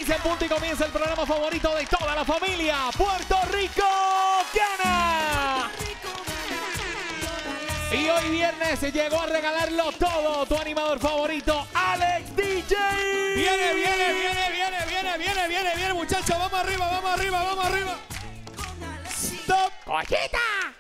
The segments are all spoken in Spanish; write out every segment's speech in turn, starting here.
6 en punto y comienza el programa favorito de toda la familia. Puerto Rico gana. Y hoy viernes se llegó a regalarlo todo. Tu animador favorito, Alex DJ. Viene, muchachos. Vamos arriba. Stop. ¡Cochita!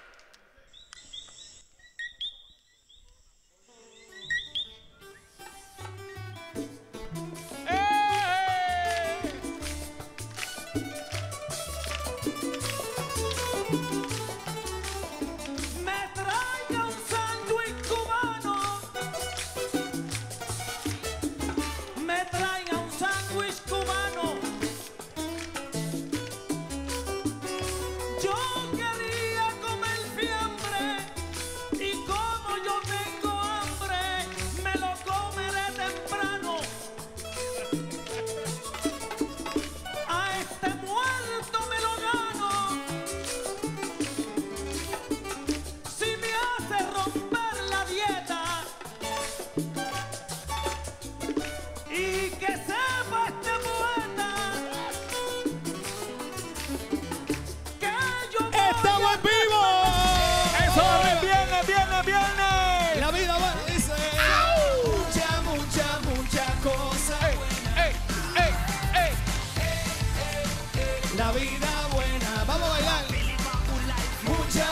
La vida buena, vamos a bailar. Mucha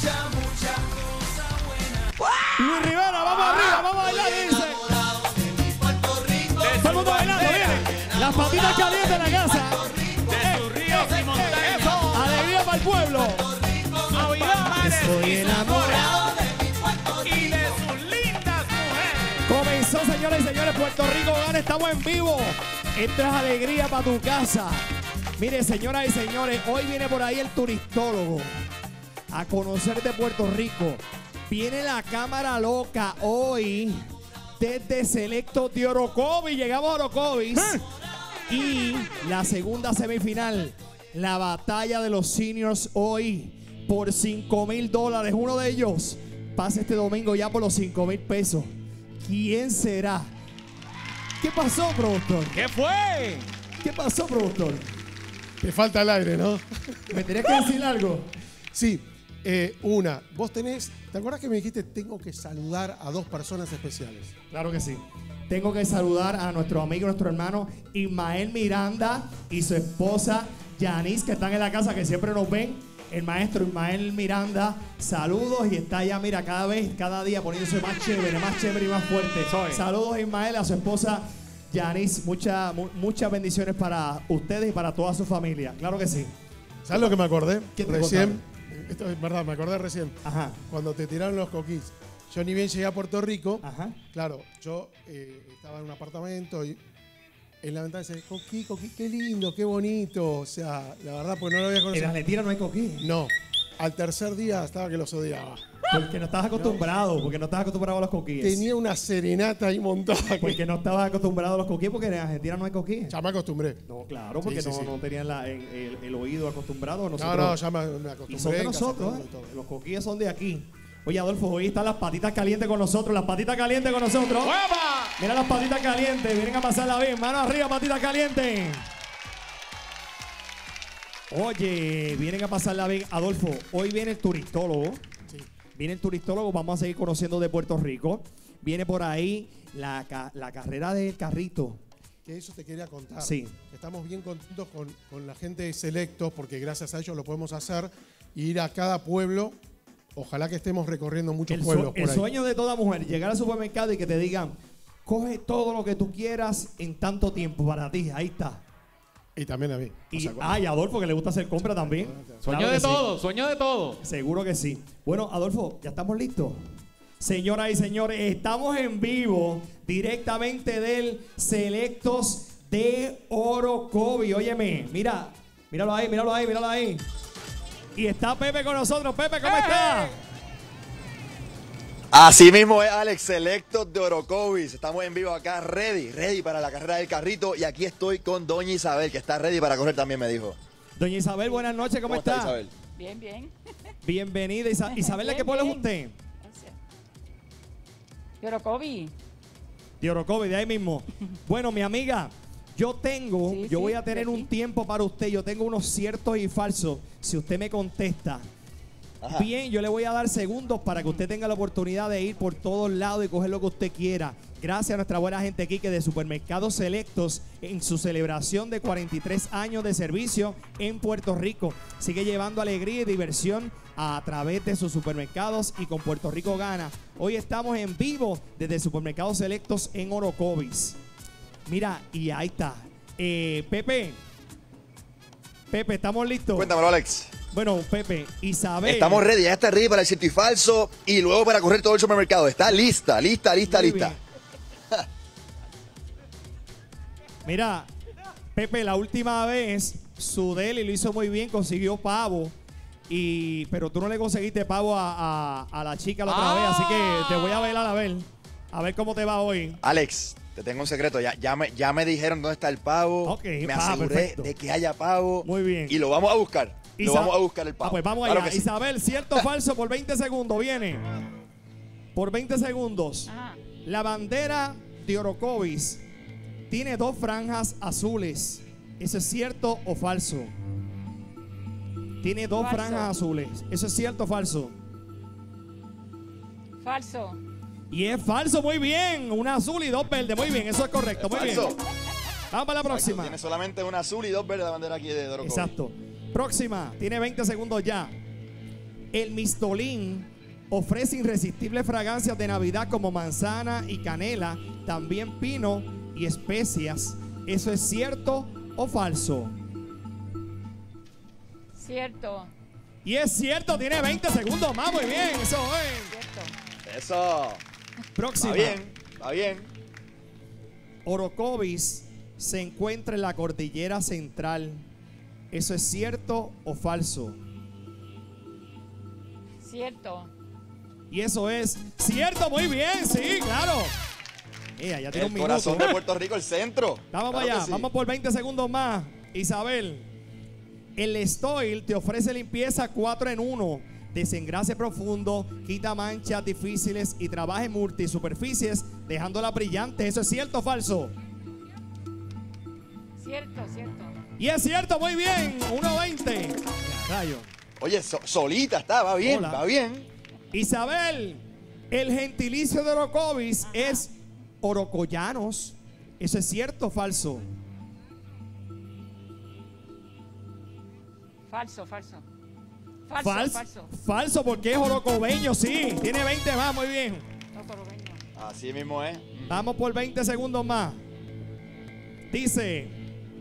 cosa buena. Luis Rivera, vamos arriba, vamos a bailar, dice. Todo el mundo bailando, viene. Las patitas calientes en la casa. De sus ríos y montañas. Alegría para el pueblo. Estoy enamorado de mi Puerto Rico y de sus lindas mujeres. Comenzó, señoras y señores, Puerto Rico gana, estamos en vivo. Esto es alegría para tu casa. Mire, señoras y señores, hoy viene por ahí el turistólogo a conocer de Puerto Rico. Viene la cámara loca hoy desde Selectos de Orocovis. Llegamos a Orocovis. Y la segunda semifinal, la batalla de los seniors hoy por $5,000. Uno de ellos pasa este domingo ya por los $5,000 pesos. ¿Quién será? ¿Qué pasó, productor? ¿Qué fue? ¿Qué pasó, productor? Te falta el aire, ¿no? ¿Me tenías que decir algo? Sí, vos tenés, ¿te acuerdas que me dijiste tengo que saludar a dos personas especiales? Claro que sí. Tengo que saludar a nuestro amigo, nuestro hermano Ismael Miranda y su esposa Yanis, que están en la casa, que siempre nos ven. El maestro Ismael Miranda, saludos, y está ya, mira, cada día poniéndose más chévere y más fuerte. Saludos, Ismael, a su esposa Yanis, muchas bendiciones para ustedes y para toda su familia. Claro que sí. ¿Sabes lo que me acordé? ¿Qué te Recién, esto es verdad, me acordé recién. Ajá. Cuando te tiraron los coquís. Yo ni bien llegué a Puerto Rico. Ajá. Claro, yo estaba en un apartamento y en la ventana dice, coquí, qué lindo, qué bonito. O sea, la verdad, pues no lo había conocido. En Argentina no hay coquí. No. Al tercer día estaba que los odiaba. Porque no estabas acostumbrado, a los coquíes. Tenía una serenata ahí montada. Porque no estabas acostumbrado a los coquíes, porque en Argentina no hay coquíes. Ya me acostumbré. No, claro, porque sí. no tenían el oído acostumbrado. No, ya me acostumbré. Y son de nosotros, Los coquíes son de aquí. Oye, Adolfo, hoy están las patitas calientes con nosotros. Las patitas calientes con nosotros. ¡Hueva! Mira las patitas calientes. Vienen a pasarla bien. Mano arriba, patitas calientes. Oye, vienen a pasarla bien. Adolfo, hoy viene el turistólogo. Sí. Viene el turistólogo. Vamos a seguir conociendo de Puerto Rico. Viene por ahí la carrera del carrito. Que eso te quería contar. Sí. Estamos bien contentos con la gente de Selectos porque gracias a ellos lo podemos hacer y ir a cada pueblo. Ojalá que estemos recorriendo muchos pueblos por ahí. El sueño de toda mujer, llegar al supermercado y que te digan, coge todo lo que tú quieras en tanto tiempo para ti. Ahí está. Y también a mí. Y Adolfo, que le gusta hacer compra también. Sueño Claro de que sí. todo, sueño de todo. Seguro que sí. Bueno, Adolfo, ¿ya estamos listos? Señoras y señores, estamos en vivo directamente del Selectos de Orocovis. Óyeme, míralo ahí. Y está Pepe con nosotros. Pepe, ¿cómo está? Así mismo es, Alex, Selectos de Orocovis. Estamos en vivo acá, ready para la carrera del carrito. Y aquí estoy con doña Isabel, que está ready para correr también, me dijo. Doña Isabel, buenas noches, ¿cómo está? Isabel? Bien. Bienvenida, Isabel. ¿De qué pueblo es usted? Gracias. De Orocovis. De Orocovis, de ahí mismo. Bueno, mi amiga, Yo voy a tener un tiempo para usted. Yo tengo unos ciertos y falsos. Si usted me contesta Ajá. bien, yo le voy a dar segundos para que usted tenga la oportunidad de ir por todos lados y coger lo que usted quiera. Gracias a nuestra buena gente aquí que de Supermercados Selectos en su celebración de 43 años de servicio en Puerto Rico. Sigue llevando alegría y diversión a través de sus supermercados y con Puerto Rico Gana. Hoy estamos en vivo desde Supermercados Selectos en Orocovis. Mira, y ahí está. Pepe, ¿estamos listos? Cuéntamelo, Alex. Bueno, Pepe, Isabel. Estamos ready, ya está ready para el cierto y falso y luego para correr todo el supermercado. Está lista. Muy lista. bien. Mira, Pepe, la última vez Sudeli lo hizo muy bien, consiguió pavo. Pero tú no le conseguiste pavo a la chica la otra vez, así que te voy a velar a ver cómo te va hoy. Alex, te tengo un secreto. Ya me dijeron dónde está el pavo. Ok, me aseguré perfecto. de que haya pavo. Muy bien. Y lo vamos a buscar. Vamos a buscar el pavo. Pues vamos Claro allá. que sí. Isabel, ¿cierto o falso? Por 20 segundos, viene. Por 20 segundos. Ajá. La bandera de Orocovis tiene 2 franjas azules. ¿Eso es cierto o falso? Tiene 2 Falso. franjas azules. ¿Eso es cierto o falso? Falso. Y es falso, muy bien. Una azul y 2 verdes. Muy bien, eso es correcto. Muy Falso. bien. Vamos para la próxima. Tiene solamente una azul y 2 verdes la bandera aquí de Orocovis. Exacto. Próxima. Tiene 20 segundos ya. El Mistolín ofrece irresistibles fragancias de Navidad como manzana y canela, también pino y especias. ¿Eso es cierto o falso? Cierto. Y es cierto, tiene 20 segundos más. Muy bien, eso es. Cierto. Eso. Próxima. Va bien. Orocovis se encuentra en la cordillera central. ¿Eso es cierto o falso? Cierto. Y eso es cierto, muy bien, sí, claro. Ya tiene un El minuto. corazón de Puerto Rico, el centro. Vamos Claro para allá, que sí. vamos por 20 segundos más. Isabel, el Stoil te ofrece limpieza 4 en 1. Desengrase profundo, quita manchas difíciles y trabaja en multisuperficies, dejándola brillante. ¿Eso es cierto o falso? Cierto. Y es cierto, muy bien. 1.20. Rayo. Oye, solita está, va bien, Hola. va bien. Isabel, el gentilicio de Orocovis es orocoyanos. ¿Eso es cierto o falso? Falso. Falso, porque es orocobeño, sí. Tiene 20 más, muy bien. No, corobeño. Así mismo es. Vamos por 20 segundos más. Dice: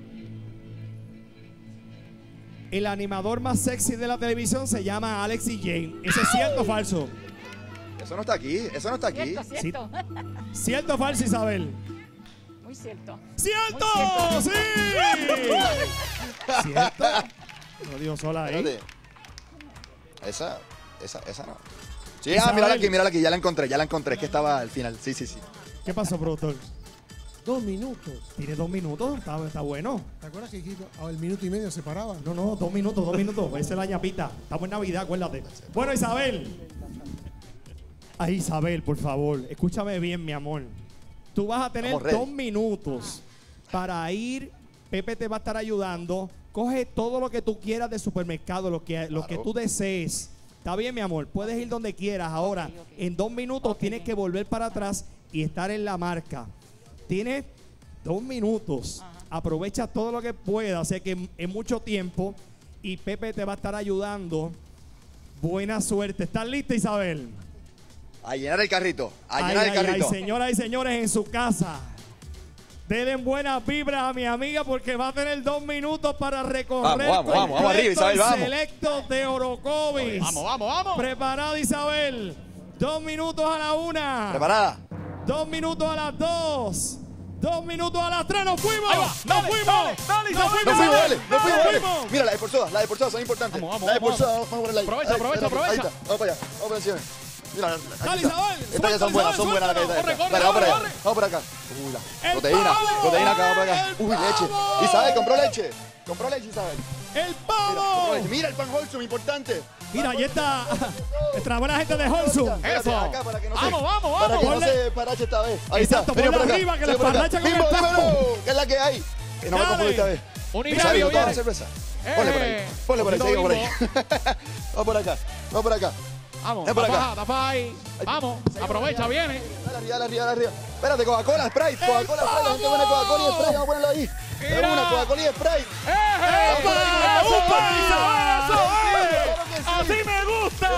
el animador más sexy de la televisión se llama Alex y Jane. ¿Eso es cierto o falso? Eso no está aquí. Cierto. ¿Cierto o falso, Isabel? Muy cierto. ¡Cierto! Muy ¡Sí! ¿Cierto? No digo sola ahí. Espérate. Esa no. Sí, Isabel. mírala aquí, ya la encontré. Es que estaba al final. Sí. ¿Qué pasó, productor? 2 minutos. Tiene 2 minutos, está bueno. ¿Te acuerdas que dijiste, el minuto y medio se paraban? No, 2 minutos. Esa es la ñapita. Estamos en Navidad, acuérdate. Bueno, Isabel. Ay, Isabel, por favor, escúchame bien, mi amor. Tú vas a tener Estamos ready. 2 minutos para ir. Pepe te va a estar ayudando. Coge todo lo que tú quieras de supermercado, lo que tú desees. Está bien, mi amor. Puedes ir donde quieras. Ahora, Ok. en 2 minutos tienes que volver para atrás y estar en la marca. Tienes 2 minutos. Ajá. Aprovecha todo lo que puedas. Sé que es mucho tiempo y Pepe te va a estar ayudando. Buena suerte. ¿Estás lista, Isabel? A llenar el carrito. Ay, señoras y señores, en su casa. Denle buenas vibras a mi amiga porque va a tener 2 minutos para recorrer Vamos arriba, Isabel, vamos. Selecto de Orocovis. Vamos. Preparada, Isabel. 2 minutos a la 1. ¿Preparada? 2 minutos a las 2. 2 minutos a las 3. ¡Nos fuimos! Ahí va. ¡Nos Dale, fuimos! dale, ¡Nos Isabel. fuimos! No fuimos, dale. fuimos! Mira, las de por soda son importantes. Vamos, Las de por vamos. soda, vamos a ponerla ahí. Aprovecha. Ahí está. Vamos para allá. Vamos para encima. Mira, aquí Dale, está. Isabel. Estas ya son buenas, Suéltalo, las que suéltalo. están. Corre, Dale, vamos para corre. allá. Vamos por acá. El Proteína pavo. acá, vamos para acá. El Leche. pavo. Isabel, compró leche, Isabel. ¡El Compró pavo! leche. Mira el pan Holzum, importante. Mira, ahí está nuestra buena gente de Holzum. Espérate, Eso. acá, para que no se- Vamos. Para que no Ponle- se parache esta vez. Ahí Exacto, está. Vení ponle por acá. arriba que Vení le por acá. parracha con el Dímelo, taco. dímelo. ¿Qué es la que hay? Y no me Dale. confundo esta vez. Un Isabel, Ibravio ¿no tomas viene. cerveza? Ponle por ahí. Ponle por ahí, seguimos por ahí. Vamos por acá. Vamos por acá. Vamos, Ven por acá. tapa ahí. Vamos, aprovecha, viene. Dale arriba, dale arriba, dale arriba. Espérate, Coca-Cola, Sprite. Coca-Cola, Sprite. La gente buena Coca-Cola y Sprite. Vamos a ponerlo ahí. Mira. De una, Coca-Cola y Sprite. ¡Así me gusta!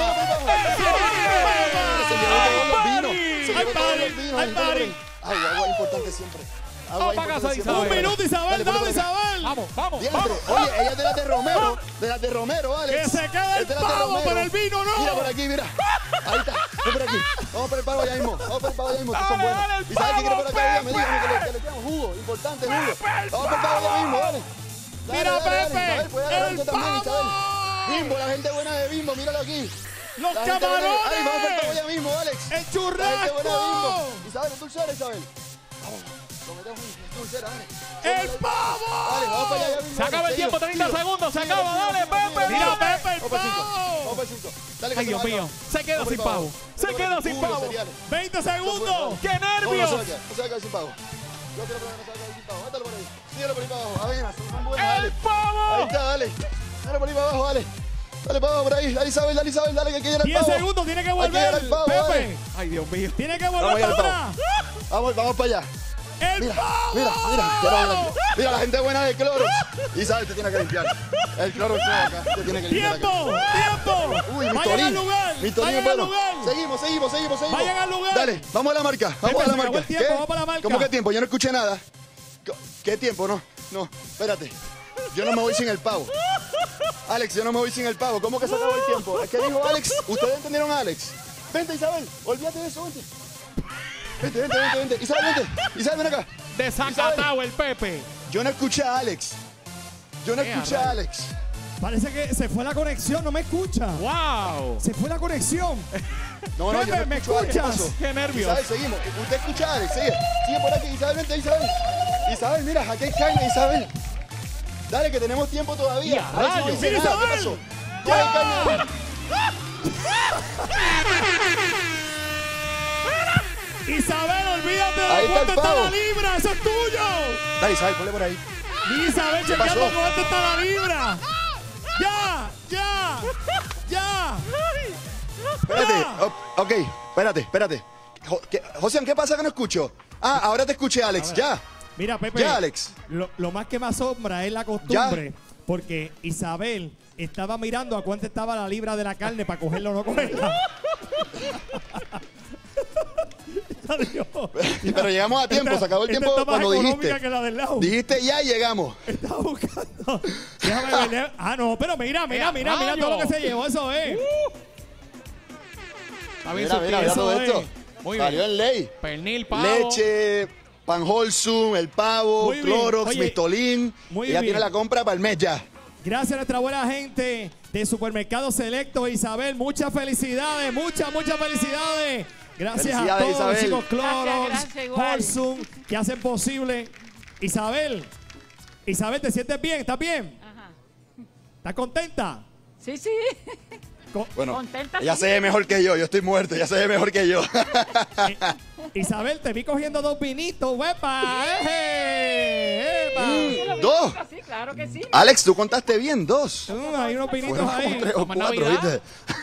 Se llevó todos los vinos. Se Ay, llevó todos padre, los vinos. ay, padre. Agua, agua importante siempre. Agua Vamos pa' casa, importante Isabel. Un minuto, Isabel, dale, Isabel. Vamos, vamos, Diantre. vamos. Oye, ella es de las de Romero. De las de Romero, Alex. Que se quede el Es de las de pavo, Romero. pero el vino no. Mira por aquí, mira. Ahí está. Ven por aquí. Vamos por el pavo ya mismo. Vamos por el pavo ya mismo. Que son Dale, buenos. dale, el ¿Y sabes qué quiere por acá? pavo, Dígame que le queda un jugo. Importante jugo. Vamos por el pavo ya mismo, dale. Dale, Mira, dale, dale, Pepe, Isabel, puede agarrar el usted también, pavo. Isabel. Bimbo, la gente buena de Bimbo, míralo aquí. Los La gente buena de- Ay, vamos por el pavo camarones. ya mismo, Alex. El La gente buena de Bimbo. churrasco. Isabel, es dulcera, Isabel. Vamos, lo metemos ahí, es dulcera, dale. El pavo. Dale, vamos para allá ya mismo. Se acaba el tiempo, 30 segundos, se acaba, dale, Pepe, Mira, dale. Pepe, el Vamos para el 5. pavo. Vamos para el 5. Dale, que Ay, se Dios va a mío, acabar. se queda Vamos sin por el pavo. Se queda sin Uy, los pavo. cereales. 20 segundos. ¡Qué No, no se va a nervios! quedar, no se va a quedar sin pavo. Yo quiero que no se va a quedar sin pavo. Métalo por ahí. Síguelo por ahí para abajo. Avenas, son buenas, dale. ¡El Ahí pavo! está, dale. Dale por ahí para abajo, dale. Dale para abajo por ahí. Dale, Isabel, dale, que llega el 10 pavo. segundos, tiene que Hay que llegar volver. al pavo, Pepe, dale. Ay, Dios mío. tiene que Vamos volver allá al ahora. Vamos para allá. El Mira, pavo. mira, mira la gente buena de Clorox. Isabel, te tiene que limpiar. El Clorox no acá, te tiene que limpiar acá. Tiempo. Uy, mi Vayan al Tolín. lugar. Mi Tolín Vayan es al bueno. lugar. Seguimos. Vayan al lugar. Dale, vamos a la marca. Vamos Pepe, a la se acabó marca. el tiempo, vamos para la marca. ¿Cómo que tiempo? Yo no escuché nada. ¿Qué tiempo? No, espérate. Yo no me voy sin el pavo. Alex, yo no me voy sin el pavo. ¿Cómo que se acabó el tiempo? ¿Qué dijo Alex? ¿Ustedes entendieron a Alex? Vente, Isabel. Olvídate de eso, vente. Vente. Isabel, vente. Isabel, ven acá. Desacatado el Pepe. Yo no escuché a Alex. Parece que se fue la conexión, no me escucha. ¡Wow! Se fue la conexión. No, yo Pepe, no ¿me escucho a Alex. ¿Qué escuchas? pasó? ¡Qué nervios! Isabel, seguimos. Usted escucha a Alex, sigue por aquí. Isabel, vente, Isabel. Isabel, mira, aquí hay carne, Isabel. Dale, que tenemos tiempo todavía. ¡Ya, Alex no rayos! dice nada. ¿Qué pasó? Ya hay carne. Isabel, olvídate de Ahí está cuánto el está pavo. la libra, eso es tuyo. Dale, Isabel, ponle por ahí. Isabel, ¿Qué pasó? chequeando cuánto está la libra. Ya. Espérate, ok, espérate. José, ¿qué pasa que no escucho? Ah, ahora te escuché, Alex, ya. Mira, Pepe, Ya, Alex. lo más que me asombra es la costumbre, porque Isabel estaba mirando a cuánto estaba la libra de la carne para cogerla o no cogerla. Adiós. Pero llegamos a tiempo, se acabó el Esta tiempo está más cuando económica dijiste. que la del lado. Dijiste ya y llegamos. Estaba buscando. Déjame ver. Ah, no, pero mira ¡Rayo! todo lo que se llevó, eso es. Está bien Mira eso todo es. esto. Muy Salió bien. en ley. Pernil, pavo. Leche, pan wholesome, el pavo, Muy bien. Clorox, Oye, Mistolín. muy Ella bien. tiene la compra para el mes ya. Gracias a nuestra buena gente de Supermercado Selecto, Isabel. Muchas felicidades, muchas felicidades. Gracias a Felicidades, todos los Isabel. chicos Clorox, Gracias, igual. Wholesome, que hacen posible. Isabel, ¿te sientes bien? ¿Estás bien? Ajá. ¿Estás contenta? Sí. Bueno, Contenta, ella sí. se ve mejor que yo estoy muerto, ella se ve mejor que yo. Isabel, te vi cogiendo 2 vinitos, ¡wepa! ¡Epa! Sí, lo vi, Dos. Sí, claro que sí. Alex, tú contaste bien, 2. Hay unos vinitos Fueron como ahí. 3 o Como en 4, Navidad.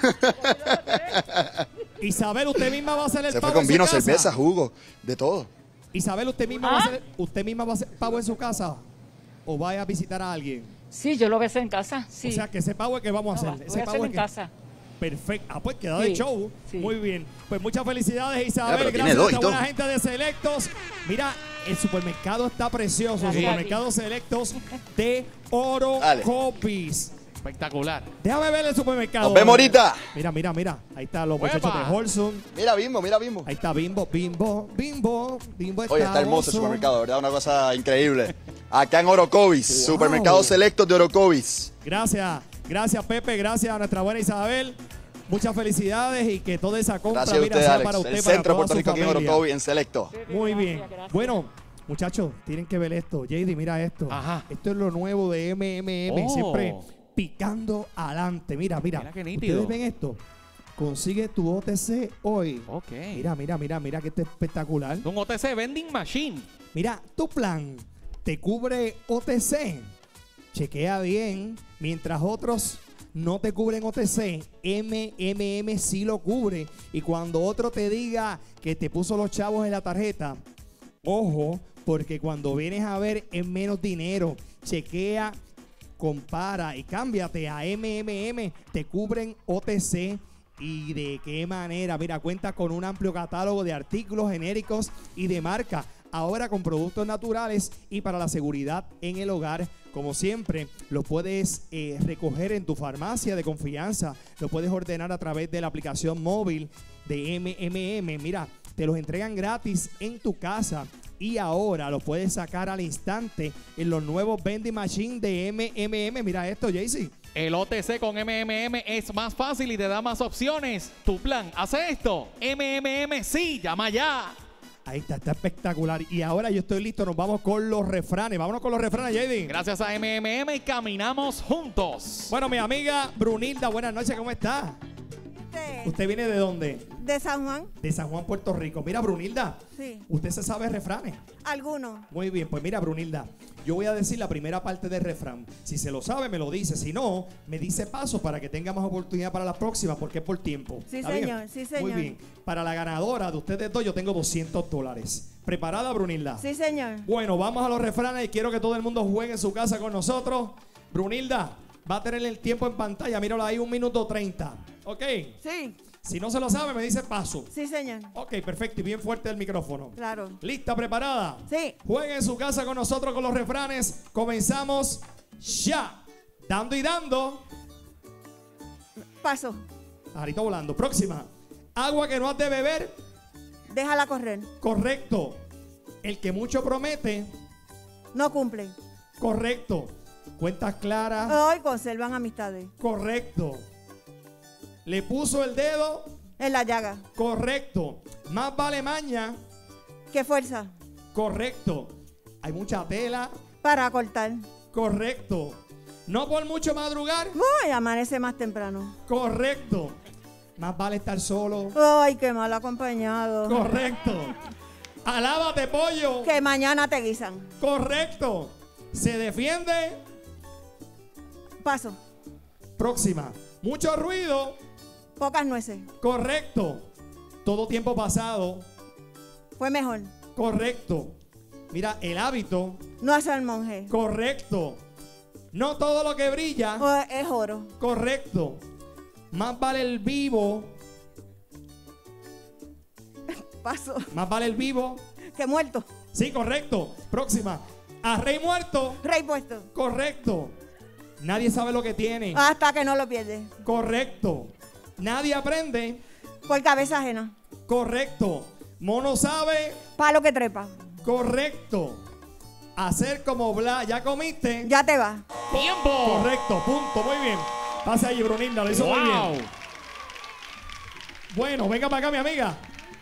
¿viste? Isabel, usted misma va a hacer el Se pavo fue con en su vino, casa. cerveza, jugo, de todo. Isabel, usted misma va a hacer pavo en su casa o va a visitar a alguien. Sí, yo lo voy a hacer en casa. Sí. O sea, que ese pavo es que vamos a No, hacer. lo voy a hacer pavo en es que... casa. Perfecto. Ah, pues queda Sí, de show. sí. Muy bien. Pues muchas felicidades, Isabel. pero tiene Gracias a dos y nuestra buena todo. gente de Selectos. Mira, el supermercado está precioso. Gracias. Supermercado Selectos de Oro Dale. Copis. Espectacular. Déjame ver el supermercado. Nos vemos ahorita. Mira. Ahí están los ¡Huepa! muchachos de Wholesome. Mira Bimbo. Ahí está Bimbo. Oye, está hermoso el awesome. supermercado, ¿verdad? Una cosa increíble. Acá en Orocovis, Wow. supermercados selectos de Orocovis. Gracias Pepe, gracias a nuestra buena Isabel. Muchas felicidades y que toda esa compra Gracias a mira, usted, sea Alex. para usted, El para centro de toda Puerto su Rico aquí en familia. Orocovis, en selecto. Muy bien. Gracias. Bueno, muchachos, tienen que ver esto. JD, mira esto. Ajá. Esto es lo nuevo de MMM. Oh. Siempre picando adelante. Mira. Mira qué nítido. ¿Ustedes ven esto? Consigue tu OTC hoy. Ok. Mira que esto es espectacular. Un OTC Vending Machine. Mira, tu plan ¿Te cubre OTC? Chequea bien. Mientras otros no te cubren OTC, MMM sí lo cubre. Y cuando otro te diga que te puso los chavos en la tarjeta, ojo, porque cuando vienes a ver es menos dinero. Chequea, compara y cámbiate a MMM. Te cubren OTC. ¿Y de qué manera? Mira, cuenta con un amplio catálogo de artículos genéricos y de marca. Ahora con productos naturales y para la seguridad en el hogar. Como siempre, lo puedes recoger en tu farmacia de confianza. Lo puedes ordenar a través de la aplicación móvil de MMM. Mira, te los entregan gratis en tu casa. Y ahora lo puedes sacar al instante en los nuevos vending machines de MMM. Mira esto, Jaycee. El OTC con MMM es más fácil y te da más opciones. Tu plan, hace esto. MMM sí, llama ya. Ahí está, está espectacular. Y ahora yo estoy listo, nos vamos con los refranes. Vámonos con los refranes, JD. Gracias a MMM caminamos juntos. Bueno, mi amiga Brunilda, buenas noches, ¿cómo está? ¿Usted viene de dónde? De San Juan. De San Juan, Puerto Rico. Mira, Brunilda, Sí. ¿usted se sabe refranes? Algunos. Muy bien, pues mira, Brunilda, yo voy a decir la primera parte del refrán. Si se lo sabe, me lo dice. Si no, me dice paso para que tenga más oportunidad para la próxima, porque es por tiempo. Sí, ¿Está bien? señor, sí, señor. Muy bien. Para la ganadora de ustedes dos, yo tengo $200. ¿Preparada, Brunilda? Sí, señor. Bueno, vamos a los refranes y quiero que todo el mundo juegue en su casa con nosotros. Brunilda, va a tener el tiempo en pantalla. Míralo ahí, 1 minuto 30. ¿Ok? Sí. Si no se lo sabe, me dice paso. Sí, señor. Ok, perfecto. Y bien fuerte el micrófono. Claro. ¿Lista, preparada? Sí. Jueguen en su casa con nosotros con los refranes. Comenzamos ya. Dando y dando. Paso. Pajarito volando. Próxima. Agua que no has de beber. Déjala correr. Correcto. El que mucho promete. No cumple. Correcto. Cuentas claras. Hoy conservan amistades. Correcto. Le puso el dedo. En la llaga. Correcto. Más vale maña. ¿Qué fuerza? Correcto. Hay mucha tela. Para cortar. Correcto. No por mucho madrugar. Uy, amanece más temprano. Correcto. Más vale estar solo. Ay, qué mal acompañado. Correcto. Alábate, pollo. Que mañana te guisan. Correcto. Se defiende. Paso. Próxima. Mucho ruido. Pocas nueces. Correcto. Todo tiempo pasado. Fue mejor. Correcto. Mira, el hábito. No hace al monje. Correcto. No todo lo que brilla. Es oro. Correcto. Más vale el vivo. Paso. Más vale el vivo. Que muerto. Sí, correcto. Próxima. A rey muerto. Rey puesto. Correcto. Nadie sabe lo que tiene. Hasta que no lo pierde. Correcto. Nadie aprende. Por cabeza ajena. Correcto. Mono sabe. Palo que trepa. Correcto. Hacer como bla. ¿Ya comiste? Ya te va. ¡Tiempo! Correcto. Punto. Muy bien. Pase allí, Brunilda. Lo hizo muy ¡Wow! bien. Bueno, venga para acá, mi amiga.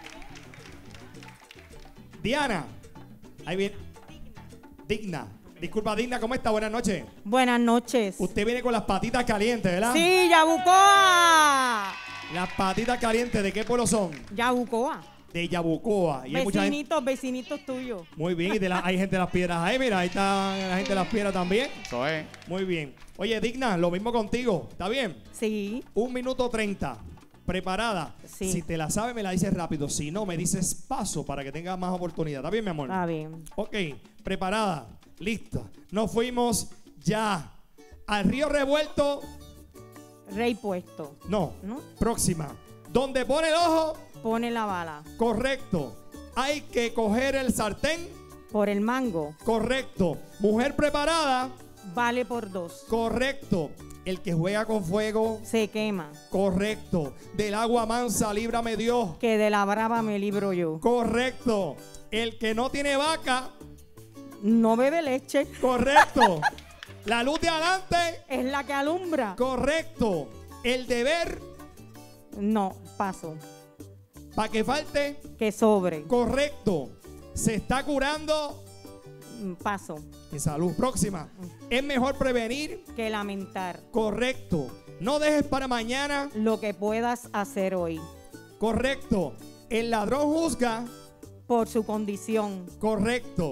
Diana. Ahí viene. Digna. Disculpa, Digna, ¿cómo está? Buenas noches. Buenas noches. Usted viene con las patitas calientes, ¿verdad? Sí, Yabucoa. Las patitas calientes, ¿de qué pueblo son? Yabucoa. De Yabucoa. Y hay mucha gente. Vecinitos tuyos. Muy bien, y hay gente de las piedras ahí, mira, ahí está la gente de las piedras también. Eso es. Muy bien. Oye, Digna, lo mismo contigo, ¿está bien? Sí. 1 minuto 30. ¿Preparada? Sí. Si te la sabes, me la dices rápido. Si no, me dices paso para que tengas más oportunidad. ¿Está bien, mi amor? Está bien. Ok, preparada, lista. Nos fuimos ya. Al río revuelto. Rey puesto. No. ¿No? Próxima. Donde pone el ojo. Pone la bala. Correcto. Hay que coger el sartén. Por el mango. Correcto. Mujer preparada. Vale por 2. Correcto. El que juega con fuego. Se quema. Correcto. Del agua mansa, líbrame Dios. Que de la brava me libro yo. Correcto. El que no tiene vaca. No bebe leche. Correcto. La luz de adelante. Es la que alumbra. Correcto. El deber. No, paso. Para que falte. Que sobre. Correcto. Se está curando. Paso. En salud. Próxima. Es mejor prevenir. Que lamentar. Correcto. No dejes para mañana. Lo que puedas hacer hoy. Correcto. El ladrón juzga. Por su condición. Correcto.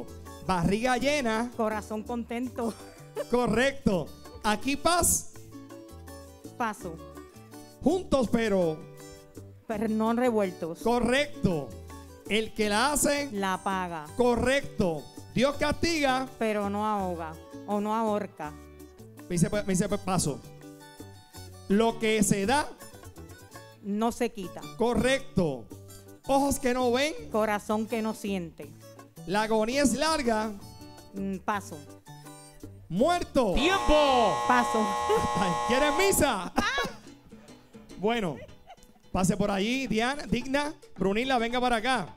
Barriga llena. Corazón contento. Correcto. Aquí paz. Paso. Juntos pero. Pero no revueltos. Correcto. El que la hace. La paga. Correcto. Dios castiga. Pero no ahoga. O no ahorca. Me dice paso. Lo que se da. No se quita. Correcto. Ojos que no ven. Corazón que no siente. La agonía es larga. Paso. Muerto. ¡Tiempo! Paso. Ay, ¿quieres misa? Bueno, pase por allí, Diana, Digna. Brunilda, venga para acá.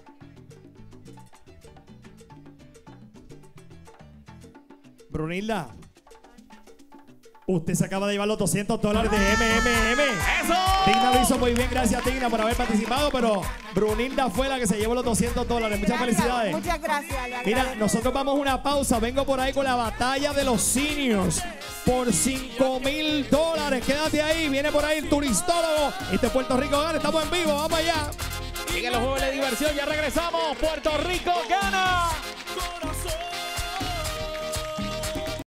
Brunilda, usted se acaba de llevar los $200 de MMM. ¡Eso! Digna lo hizo muy bien, gracias Digna por haber participado, pero Brunilda fue la que se llevó los $200. Muchas felicidades. Muchas gracias. le Mira, agradezco. nosotros vamos a una pausa. Vengo por ahí con la batalla de los seniors por $5,000. Quédate ahí, viene por ahí el turistólogo. Este es Puerto Rico Gana, estamos en vivo, vamos allá. Sigue los juegos de diversión, ya regresamos. Puerto Rico gana.